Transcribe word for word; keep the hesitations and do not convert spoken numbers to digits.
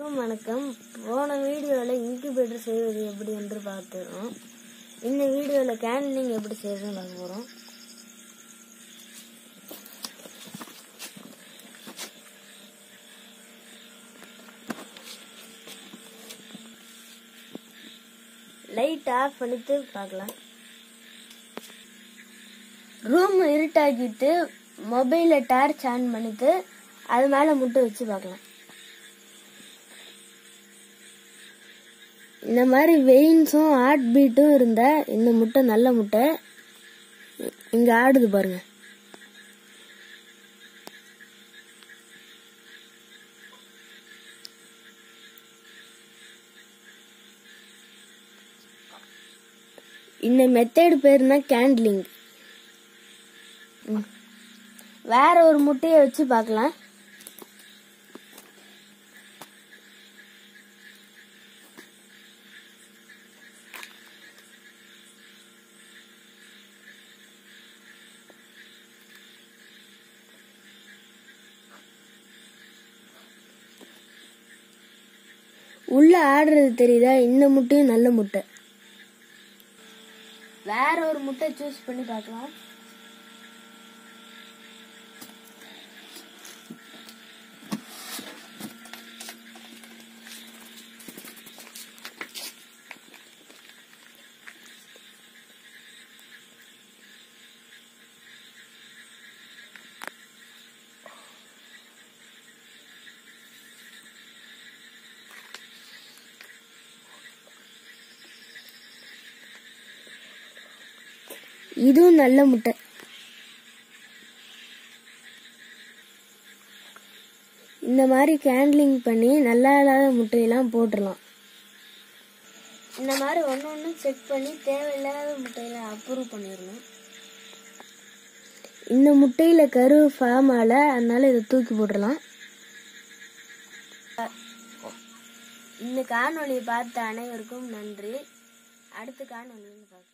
வணக்கம். போன வீடியோவில் இன்குபேட்டர் செய்வது எப்படி என்று பார்த்துருக்கோம். இந்த வீடியோவில் கேன்லிங் எப்படி செய்யறதுன்னு பார்க்க போகிறோம். லைட் ஆஃப் பண்ணிட்டு பார்க்கலாம். ரூம் இருட்டாக்கிட்டு மொபைல டார்ச் ஆன் பண்ணிட்டு அது மேல முட்டை வச்சு பார்க்கலாம். இந்த மாதிரி வெயின்ஸும் ஹார்ட் பீட்டும் இருந்தா இந்த முட்டை நல்ல முட்டை. இங்க ஆடுது பாருங்க. இந்த மெத்தட் பேருனா கேண்ட்லிங். வேற ஒரு முட்டையை வச்சு பார்க்கலாம். உள்ள ஆடுறது தெரியுதா? இந்த முட்டையும் நல்ல முட்டை. வேற ஒரு முட்டை சூஸ் பண்ணி பார்க்கலாம். இதுவும் நல்ல முட்டை. இந்த மாதிரி கேண்ட்லிங் பண்ணி நல்லா இல்லாத முட்டையெல்லாம் போட்டுடலாம். இந்த மாதிரி ஒன்று ஒன்று செக் பண்ணி தேவையில்லாத முட்டையெல்லாம் அப்ரூவ் பண்ணிடணும். இந்த முட்டையில கரு ஃபார்ம் ஆல, அதனால இதை தூக்கி போட்டுடலாம். இந்த காணொளியை பார்த்த அனைவருக்கும் நன்றி. அடுத்த காணொளியில் பார்க்கலாம்.